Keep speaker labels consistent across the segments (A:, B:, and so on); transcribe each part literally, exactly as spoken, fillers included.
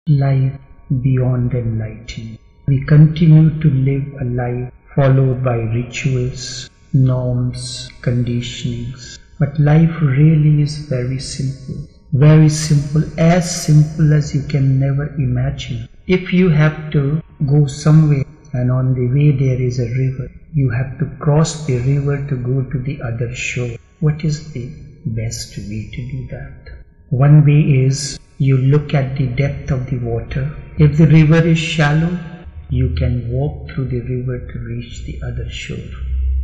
A: life beyond enlightenment. We continue to live a life followed by rituals, norms, conditionings. But life really is very simple. Very simple, as simple as you can never imagine. If you have to go somewhere and on the way there is a river, you have to cross the river to go to the other shore. What is the best way to do that? One way is you look at the depth of the water. If the river is shallow, you can walk through the river to reach the other shore.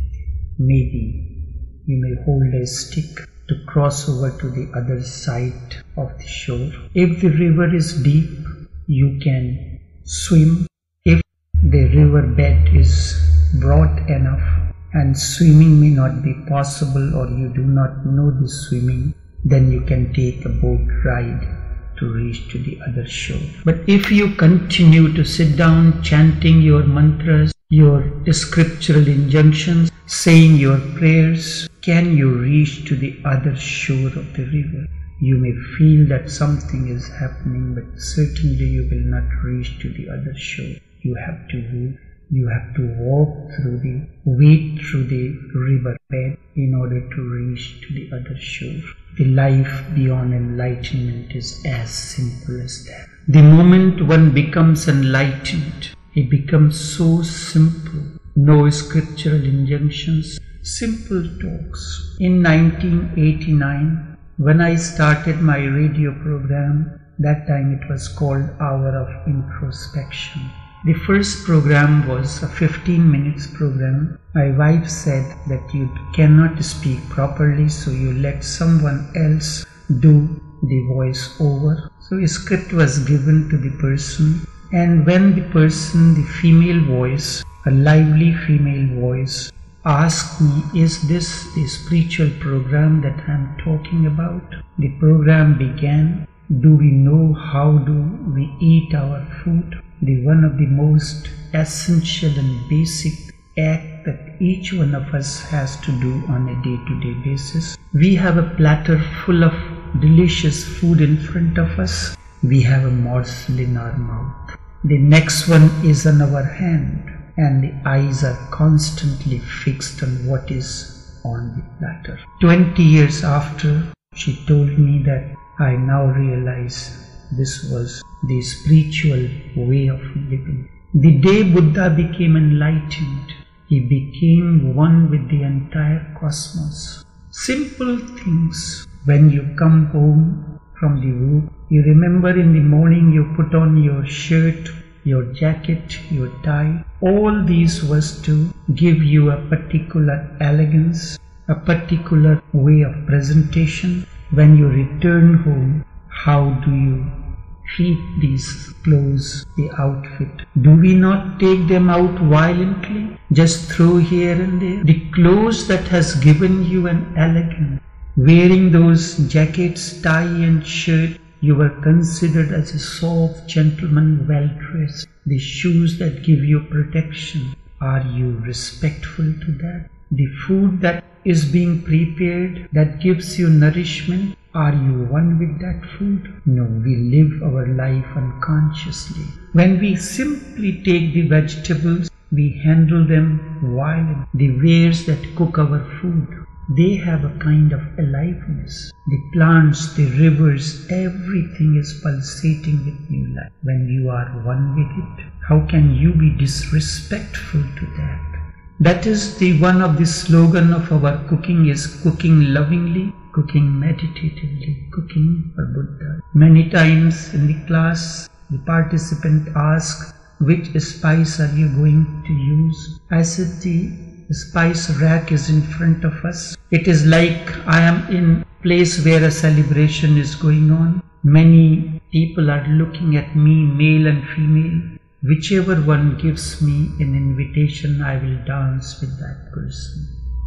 A: Maybe you may hold a stick to cross over to the other side of the shore. If the river is deep, you can swim. If the river bed is broad enough and swimming may not be possible, or you do not know the swimming, then you can take a boat ride to reach to the other shore. But if you continue to sit down chanting your mantras, your scriptural injunctions, saying your prayers, can you reach to the other shore of the river? You may feel that something is happening, but certainly you will not reach to the other shore. You have to move. You have to walk through the, wade through the river bed in order to reach to the other shore. The life beyond enlightenment is as simple as that. The moment one becomes enlightened, it becomes so simple. No scriptural injunctions, simple talks. In nineteen eighty-nine, when I started my radio program, that time it was called Hour of Introspection. The first program was a fifteen minutes program. My wife said that you cannot speak properly, so you let someone else do the voice over. So a script was given to the person, and when the person, the female voice, a lively female voice, asked me, is this the spiritual program that I am talking about? The program began. Do we know how do we eat our food? The one of the most essential and basic act that each one of us has to do on a day-to-day basis. We have a platter full of delicious food in front of us. We have a morsel in our mouth. The next one is on our hand, and the eyes are constantly fixed on what is on the platter. Twenty years after, she told me that I now realize this was the spiritual way of living. The day Buddha became enlightened, he became one with the entire cosmos. Simple things. When you come home from the work, you remember in the morning you put on your shirt, your jacket, your tie. All these was to give you a particular elegance, a particular way of presentation. When you return home, how do you keep these clothes, the outfit? Do we not take them out violently, just throw here and there? The clothes that has given you an elegance, wearing those jackets, tie and shirt, you were considered as a soft gentleman, well dressed. The shoes that give you protection, are you respectful to that? The food that is being prepared, that gives you nourishment, are you one with that food? No, we live our life unconsciously. When we simply take the vegetables, we handle them violently. The wares that cook our food, they have a kind of aliveness. The plants, the rivers, everything is pulsating with new life. When you are one with it, how can you be disrespectful to that? That is the one of the slogan of our cooking is cooking lovingly, cooking meditatively, cooking for Buddha. Many times in the class, the participant asks, which spice are you going to use? I said, the spice rack is in front of us. It is like I am in a place where a celebration is going on. Many people are looking at me, male and female. Whichever one gives me an invitation, I will dance with that person.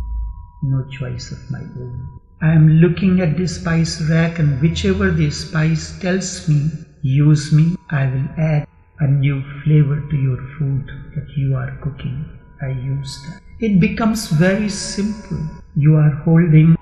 A: No choice of my own. I am looking at the spice rack, and whichever the spice tells me, use me, I will add a new flavor to your food that you are cooking. I use that. It becomes very simple. You are holding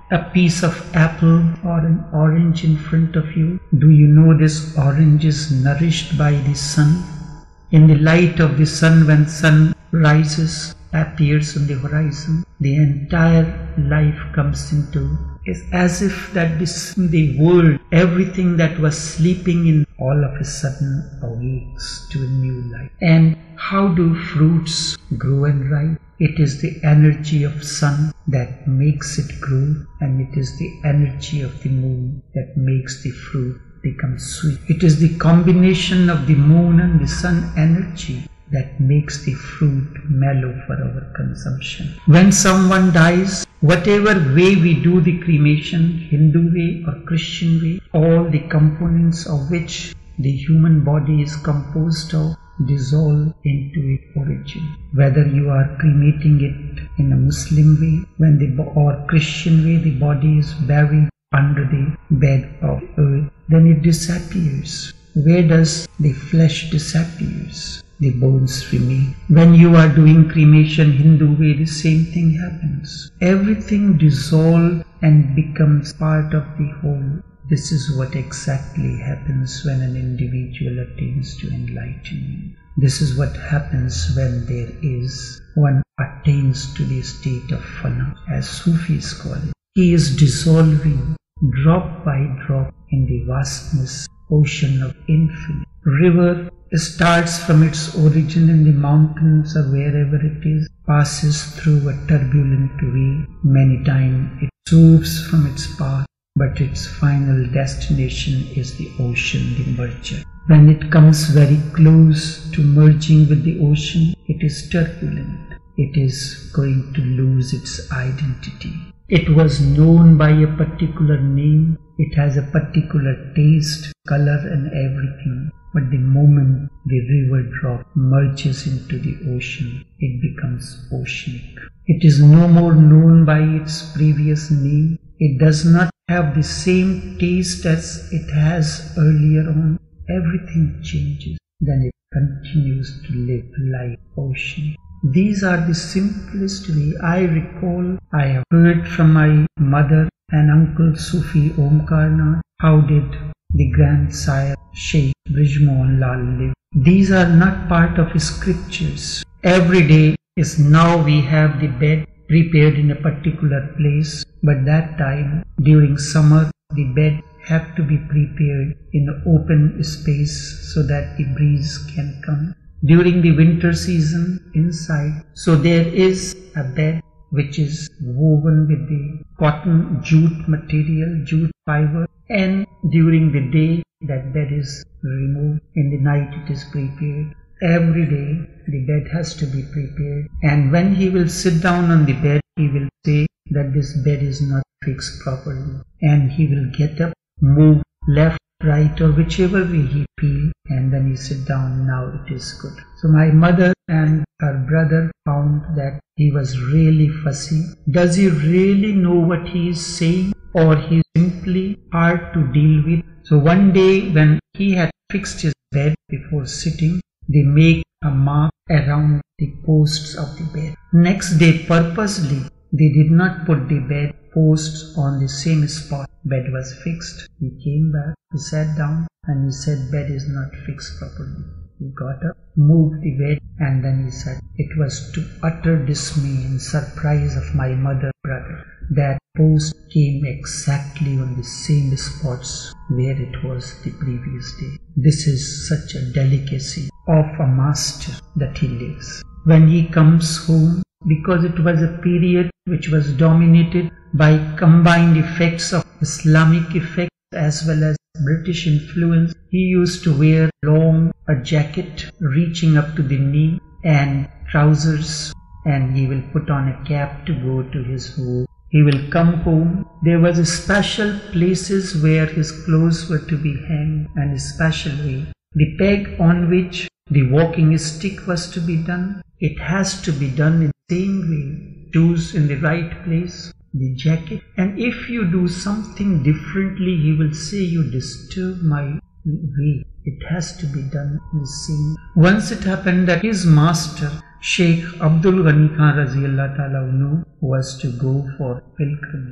A: a piece of apple or an orange in front of you, do you know this orange is nourished by the sun? In the light of the sun, when sun rises, appears on the horizon, the entire life comes into. It's as if that this, the world, everything that was sleeping in, all of a sudden awakes to a new life. And how do fruits grow and ripe? It is the energy of sun that makes it grow, and it is the energy of the moon that makes the fruit become sweet. It is the combination of the moon and the sun energy that makes the fruit mellow for our consumption. When someone dies, whatever way we do the cremation, Hindu way or Christian way, all the components of which the human body is composed of dissolve into its origin. Whether you are cremating it in a Muslim way, when the or Christian way, the body is buried under the bed of earth, then it disappears. Where does the flesh disappears? The bones remain. When you are doing cremation Hindu way, the same thing happens. Everything dissolves and becomes part of the whole. This is what exactly happens when an individual attains to enlightenment. This is what happens when there is one attains to the state of fana, as Sufis call it. He is dissolving drop by drop in the vastness, ocean of infinite. River starts from its origin in the mountains or wherever it is, passes through a turbulent way. Many times it swoops from its path, but its final destination is the ocean, the merger. When it comes very close to merging with the ocean, it is turbulent. It is going to lose its identity. It was known by a particular name. It has a particular taste, color and everything. But the moment the river drop merges into the ocean, it becomes oceanic. It is no more known by its previous name. It does not have the same taste as it has earlier on. Everything changes. Then it continues to live like ocean. These are the simplest way. I recall I have heard from my mother and uncle Sufi Omkarnath. How did the grandsire Sheikh Brijmohan Lal live? These are not part of scriptures. Every day is now we have the bed prepared in a particular place, but that time during summer the bed have to be prepared in an open space so that the breeze can come. During the winter season inside, so there is a bed which is woven with the cotton jute material, jute fiber, and during the day that bed is removed, in the night it is prepared. Every day the bed has to be prepared, and when he will sit down on the bed, he will say that this bed is not fixed properly, and he will get up, move left, right or whichever way he feels, and then he sit down. Now it is good. So my mother and her brother found that he was really fussy. Does he really know what he is saying, or he is simply hard to deal with? So one day when he had fixed his bed, before sitting, they make a mark around the posts of the bed. Next day purposely they did not put the bed posts on the same spot. Bed was fixed. He came back, he sat down and he said bed is not fixed properly. He got up, moved the bed, and then he said, it was to utter dismay and surprise of my mother brother that post came exactly on the same spots where it was the previous day. This is such a delicacy of a master that he lives. When he comes home, because it was a period which was dominated by combined effects of Islamic effects as well as British influence, he used to wear long a jacket reaching up to the knee and trousers, and he will put on a cap to go to his work. He will come home. There was a special places where his clothes were to be hanged, and a special way. The peg on which the walking stick was to be done, it has to be done in the same way. Shoes in the right place, the jacket. And if you do something differently, he will say you disturb my way. It has to be done in the same. Once it happened that his master, Sheikh Abdul Ghani Khan Raziallah Ta'ala Anhu, was to go for pilgrimage.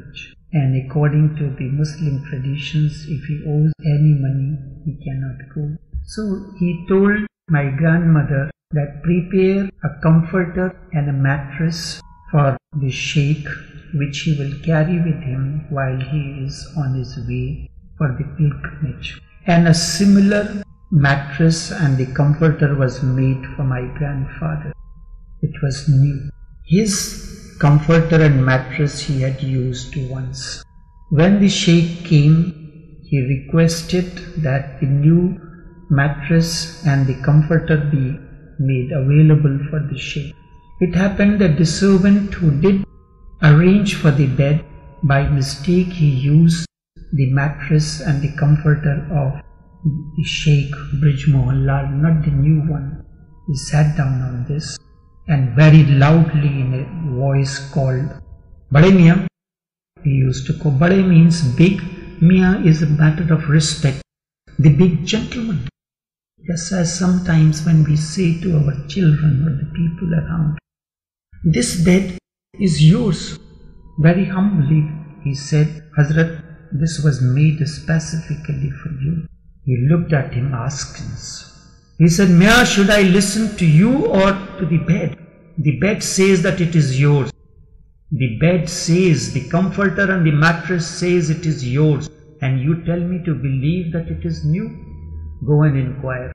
A: And according to the Muslim traditions, if he owes any money, he cannot go. So he told my grandmother that prepare a comforter and a mattress for the sheikh, which he will carry with him while he is on his way for the pilgrimage. And a similar mattress and the comforter was made for my grandfather. It was new. His comforter and mattress he had used once. When the sheikh came, he requested that the new mattress and the comforter be made available for the sheikh. It happened that the servant who did arrange for the bed, by mistake he used the mattress and the comforter of the Sheikh Brij Mohan Lal, not the new one. He sat down on this and very loudly in a voice called Bade Miyan. He used to call Bade means big, Miyan is a matter of respect, the big gentleman. Just as sometimes when we say to our children or the people around, this bed is yours. Very humbly he said, Hazrat, this was made specifically for you. He looked at him askance. He said, Miyan, should I listen to you or to the bed? The bed says that it is yours. The bed says, the comforter and the mattress says it is yours. And you tell me to believe that it is new? Go and inquire.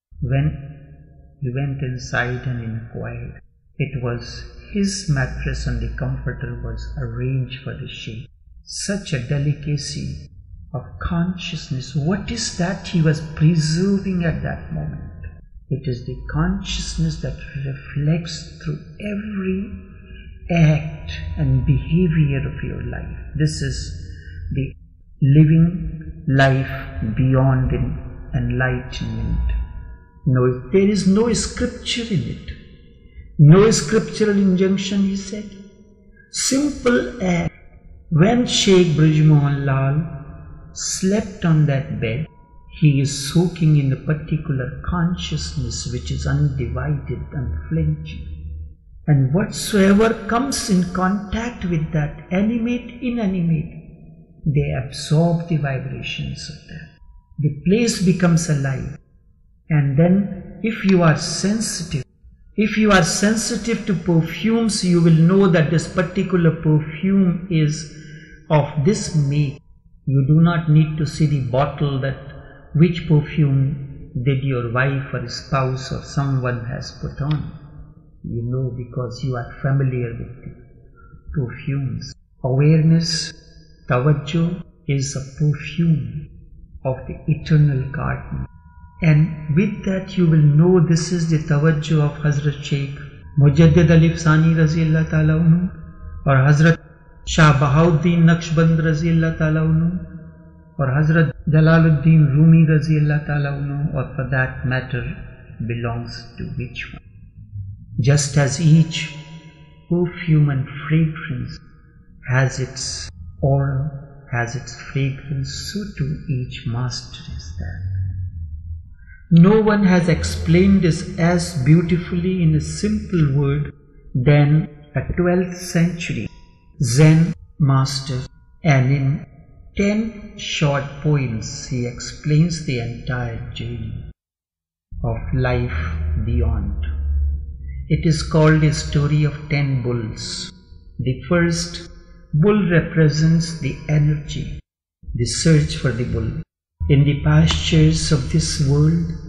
A: When he went inside and inquired, it was his mattress and the comforter was arranged for the sheikh. Such a delicacy of consciousness. What is that he was preserving at that moment? It is the consciousness that reflects through every act and behavior of your life. This is the living life beyond enlightenment. No, there is no scripture in it. No scriptural injunction, he said. Simple act. When Sheikh Brij Mohan Lal slept on that bed, he is soaking in a particular consciousness which is undivided, unflinching. And whatsoever comes in contact with that, animate, inanimate, they absorb the vibrations of that. The place becomes alive. And then if you are sensitive, if you are sensitive to perfumes, you will know that this particular perfume is of this make. You do not need to see the bottle that which perfume did your wife or spouse or someone has put on. You know because you are familiar with the perfumes. Awareness, tawajjuh is a perfume of the eternal garden. And with that you will know this is the tawajjuh of Hazrat Sheikh Mujaddid Alif Sani Raziyallahu Ta'ala Anhu or Hazrat Shah Bahauddin Naqshband Raziyallahu Ta'ala Anhu or Hazrat Jalaluddin Rumi Raziyallahu Ta'ala Anhu, or for that matter belongs to which one. Just as each perfume and fragrance has its aura, has its fragrance, so too each master is that. No one has explained this as beautifully in a simple word than a twelfth century Zen master, and in ten short poems he explains the entire journey of life beyond. It is called a story of ten bulls. The first bull represents the energy, the search for the bull. In the pastures of this world,